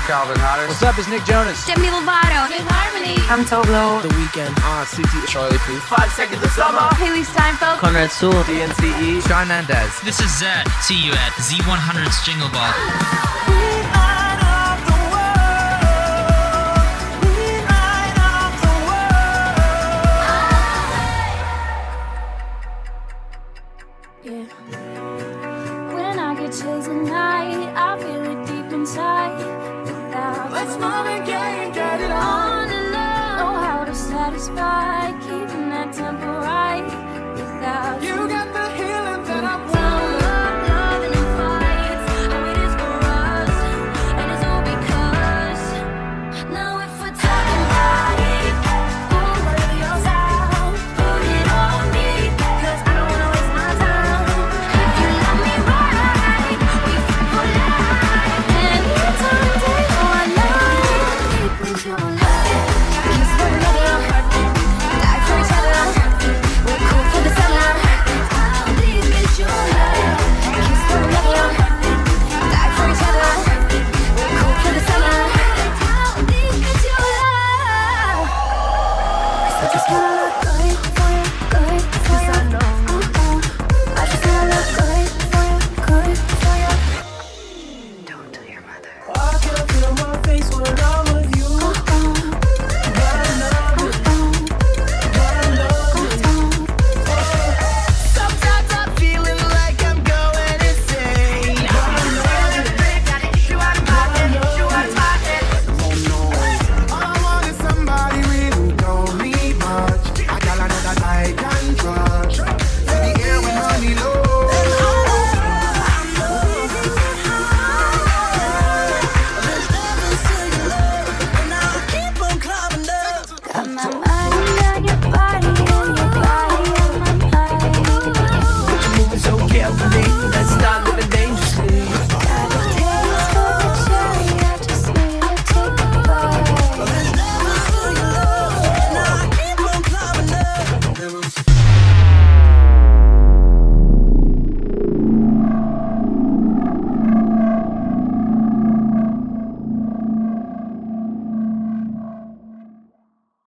Calvin Harris. What's up, it's Nick Jonas. Demi Lovato. Fifth Harmony. I'm Toblo. The Weeknd. CT. Charlie Puth. 5 Seconds of Summer. Haley Steinfeld. Conrad Sewell. DNCE. Shawn Mendes. This is Zed. See you at Z100's Jingle Ball. Yeah. When I get chills at night, I feel it deep inside. Let's move and get